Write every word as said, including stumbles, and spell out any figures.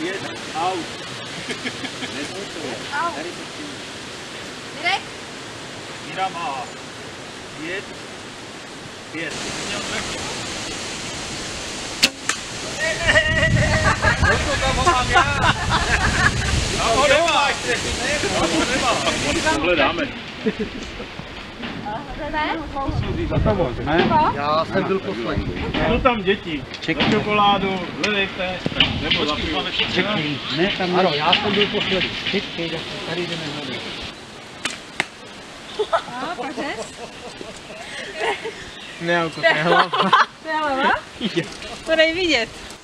Pět, out. Tady se přijde. Mirek? Míra má pět, pět. Proto tam ho mám já. Tam ho nemáš, tam ho nemáš. Tohle dáme. Já jsem byl poslední. Jsou tam děti. Za čokoládu, hledejte, nebo za pivo. Ne, tam ano, já jsem byl poslední. Čekej, tady jdeme hledat. A, pařez? Ne, to je hlava. To je hlava? To nejvidět.